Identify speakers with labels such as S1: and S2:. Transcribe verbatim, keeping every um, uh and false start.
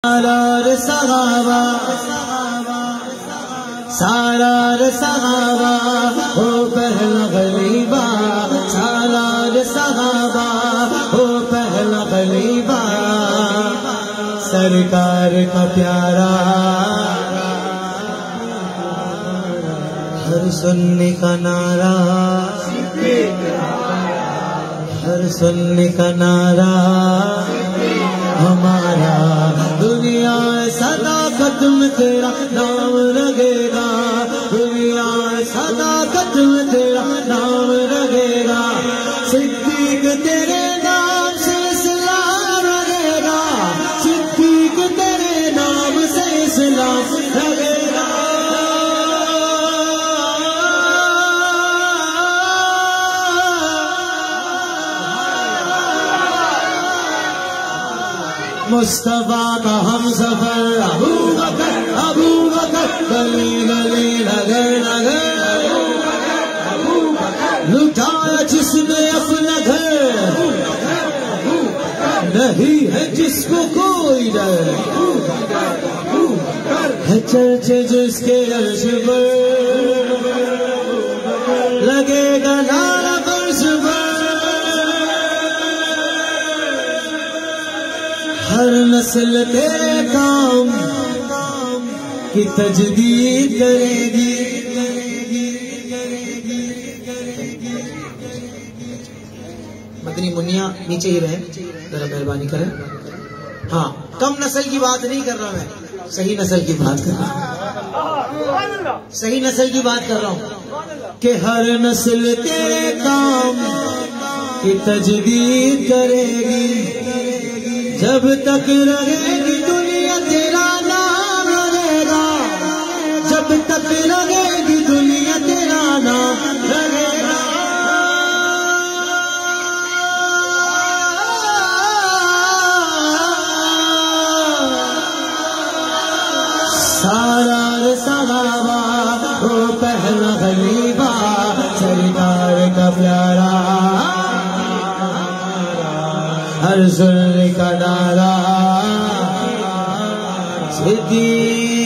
S1: سالار صحابہ سالار صحابہ ہو پہلا غریبہ سالار صحابہ ہو پہلا غریبہ سرکار کا پیارا ہر سننے کا نعرہ ہر سننے کا نعرہ ہمارا دنیا صداقت میں تیرا نام رہے گا دنیا صداقت میں تیرا نام رہے گا صدیق تیرے نام سے اسلام رہے گا صدیق تیرے نام سے اسلام رہے گا مصطفیٰ کا ہم سفر ابو بکر ابو بکر گلی گلی نگر نگر لٹایا جس نے اپنا گھر نہیں ہے جس کو کوئی ڈر ہے چرچے جس کے عرش پر لگے گا نعرہ فرش پر ہر نسل تیرے کام کی تجدید کرے گی مدنی منیا نیچے ہی رہے ذرا مہربانی کریں ہاں کم نسل کی بات نہیں کر رہا میں صحیح نسل کی بات کر رہا ہوں صحیح نسل کی بات کر رہا ہوں کہ ہر نسل تیرے کام کی تجدید کرے گی جب تک رہے گی دنیا تیرا نام رہے گا جب تک رہے گی دنیا تیرا نام رہے گا سالار صحابہ ہو پہلا غریبہ سرکار کا پیارا ہر سننے کا نعرہ صدیق